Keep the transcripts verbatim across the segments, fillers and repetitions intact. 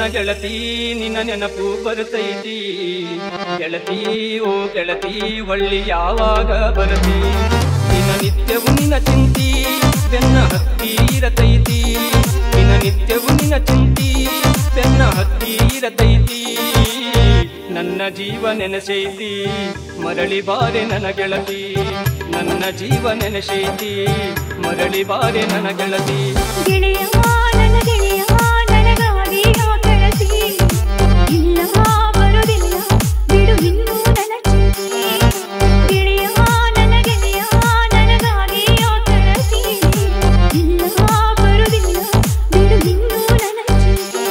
ಗೆಳತಿ ನಿನ್ನ ನೆನಪು ಬರುತ್ತೈತಿ ಗೆಳತಿ ಓ ಗೆಳತಿ ಒಳ್ಳಿ ಯಾವಾಗ ಬರತಿ ನಿನ್ನ ನಿತ್ಯವು ನಿನ್ನ ಚಿಂತಿ ಬೆನ್ನ ಹತ್ತಿರತೈತಿ ನಿನ್ನ ನಿತ್ಯವು ನಿನ್ನ ಚಿಂತಿ ಬೆನ್ನ ಹತ್ತಿರತೈತಿ ನನ್ನ ಜೀವ ನೆನೆಸೈತಿ ಮರಳಿ ಬಾರೆ ನನ್ನ ಗೆಳತಿ ನನ್ನ ಜೀವ ನೆನೆಸೈತಿ ಮರಳಿ ಬಾರೆ ನನ್ನ ಗೆಳತಿ ಗೆಳೆಯ ನನ್ನ ಗೆಳೆಯ ನನಗಾಗಿ ಗೆಳತಿ ಇಲ್ಲ ಬರುವುದಿಲ್ಲ ಬಿಡು ಇನ್ನು ನನ್ನ ಚಿಂತೆ ಗೆಳೆಯ ನನ್ನ ಗೆಳೆಯ ನನಗಾಗಿ ಗೆಳತಿ ಇಲ್ಲ ಬರುವುದಿಲ್ಲ ಬಿಡು ಇನ್ನು ನನ್ನ ಚಿಂತೆ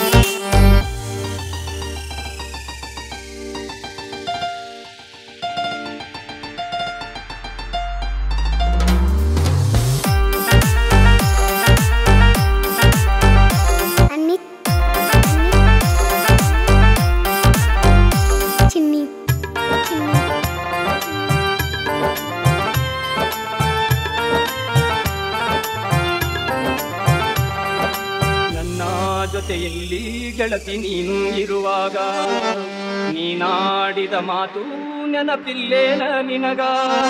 ಜೊತೆಯಲ್ಲಿ ಗೆಳತಿ ನೀನು ಇರುವಾಗ ನೀನಾಡಿದ ಮಾತು ನೆನಪಿಲ್ಲೇನ ನಿನಗ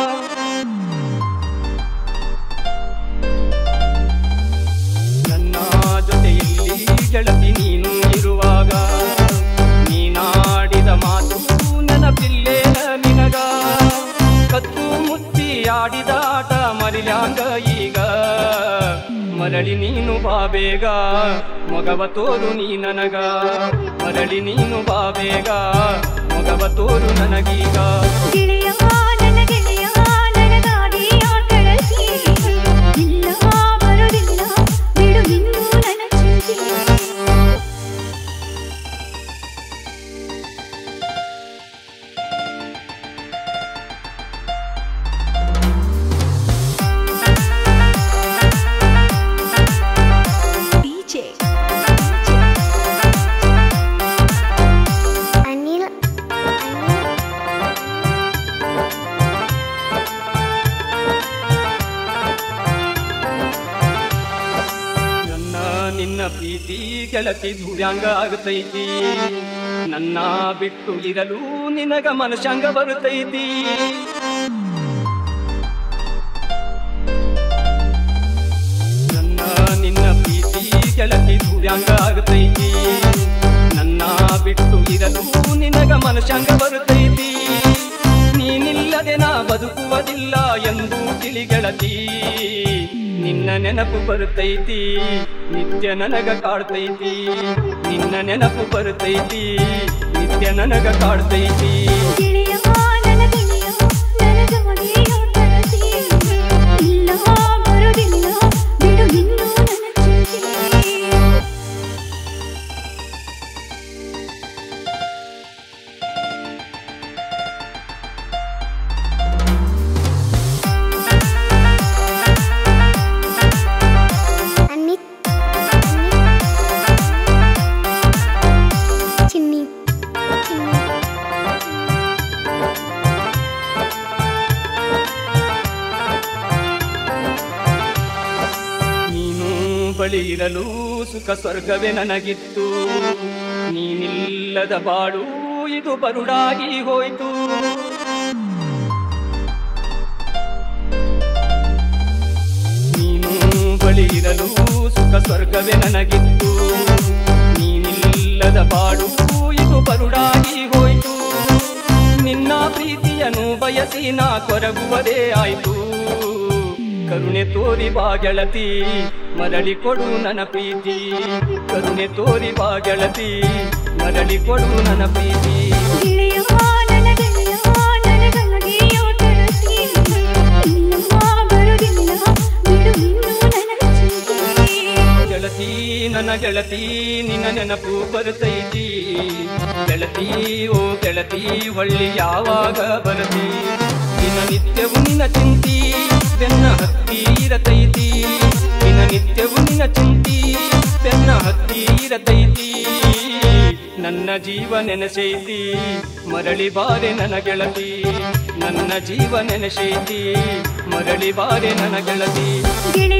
ನನ್ನ ಜೊತೆಯಲ್ಲಿ ಗೆಳತಿ ನೀನು ಇರುವಾಗ ನೀನಾಡಿದ ಮಾತು ನೆನಪಿಲ್ಲೇನ ನಿನಗ ಕತ್ತು ಮುತ್ತಿ ಆಡಿದಾಟ ಮರಿಲ್ಯಾಂಗ ಈಗ ಮರಳಿ ನೀನು ಬಾಬೇಗ ಮೊಗವ ತೋರು ನೀ ನನಗ ಮರಳಿ ನೀನು ಬಾಬೇಗ ಮೊಗವ ತೋರು ನನಗೀಗ ಗೆಳೆಯ ನನ್ನ ಗೆಳೆಯ ನನಗಾಗಿ ಗೆಳತಿ ಇಲ್ಲ ಬರುವುದಿಲ್ಲ ಬಿಡು ಇನ್ನು ನನ್ನ ಚಿಂತೆ ನಿನ್ನ ಪ್ರೀತಿ ಗೆಳತಿ ದುರ್ಯಾಂಗ ಆಗುತ್ತೈತಿ ನನ್ನ ಬಿಟ್ಟು ಇರಲು ನಿನಗ ಮನಶಂಗ ಬರುತ್ತೈತಿ ನನ್ನ ನಿನ್ನ ಪ್ರೀತಿ ಗೆಳತಿ ದುರ್ಯಾಂಗ ಆಗುತ್ತೈತಿ ನನ್ನ ಬಿಟ್ಟು ಇರಲು ನಿನಗ ಮನಶಂಗ ಬರುತ್ತೈತಿ ನೀನಿಲ್ಲದೆ ನಾ ಬದುಕುವುದಿಲ್ಲ ಎಂದು ತಿಳಿ ಗೆಳತಿ ನಿನ್ನ ನೆನಪು ಬರುತ್ತೈತಿ ನಿತ್ಯ ನನಗ ಕಾಡ್ತೈತಿ ನಿನ್ನ ನೆನಪು ಬರುತ್ತೈತಿ ನಿತ್ಯ ನನಗ ಕಾಡ್ತೈತಿ ಗೆಳೆಯ ನನ್ನ ಗೆಳೆಯ ನನಗಾಗಿ ಗೆಳತಿ ಇಲ್ಲ ಬರುವುದಿಲ್ಲ ಬಿಡು ಇನ್ನು ನನ್ನ ಚಿಂತೆ ಬಳಿ ಇರಲು ಸುಖ ಸ್ವರ್ಗವೇ ನನಗಿತ್ತು ನೀನಿಲ್ಲದ ಬಾಳು ಇದು ಬರುಡಾಗಿ ಹೋಯ್ತು ನೀನು ಬಳಿ ಇರಲು ಸುಖ ಸ್ವರ್ಗವೇ ನನಗಿತ್ತು ನೀನಿಲ್ಲದ ಬಾಳು ಇದು ಬರುಡಾಗಿ ಹೋಯ್ತು ನಿನ್ನ ಪ್ರೀತಿಯನ್ನು ಬಯಸಿ ನಾ ಕೊರಗುವುದೇ ಆಯ್ತು ಕರುಣೆ ತೋರಿ ಬಾ ಗೆಳತಿ ಮರಳಿ ಕೊಡು ನನ್ನ ಪ್ರೀತಿ ಕರುಣೆ ತೋರಿ ಬಾ ಗೆಳತಿ ಮರಳಿ ಕೊಡು ನನ್ನ ಪ್ರೀತಿ ಗೆಳೆಯ ನನ್ನ ಗೆಳೆಯ ನನಗಾಗಿ ಗೆಳತಿ ಇಲ್ಲ ಬರುವುದಿಲ್ಲ ಬಿಡು ಇನ್ನು ನನ್ನ ಚಿಂತೆ ಗೆಳತಿ ನನ್ನ ಗೆಳತಿ ನಿನ್ನ ನೆನಪು ಬರುತ್ತೈತಿ ಗೆಳತಿ ಓ ಗೆಳತಿ ಒಳ್ಳಿ ಯಾವಾಗ ಬರತಿ ನಿನ್ನ ನಿತ್ಯವು ನಿನ್ನ ಚಿಂತಿ ಬೆನ್ನ ಹತ್ತಿರತೈತಿ ನಿನ್ನ ನಿತ್ಯವು ನಿನ್ನ ಚಿಂತಿ ಬೆನ್ನ ಹತ್ತಿರತೈತಿ ನನ್ನ ಜೀವ ನೆನೆಸೈತಿ ಮರಳಿ ಬಾರೆ ನನ್ನ ಗೆಳತಿ ನನ್ನ ಜೀವ ನೆನೆಸೈತಿ ಮರಳಿ ಬಾರೆ ನನ್ನ ಗೆಳತಿ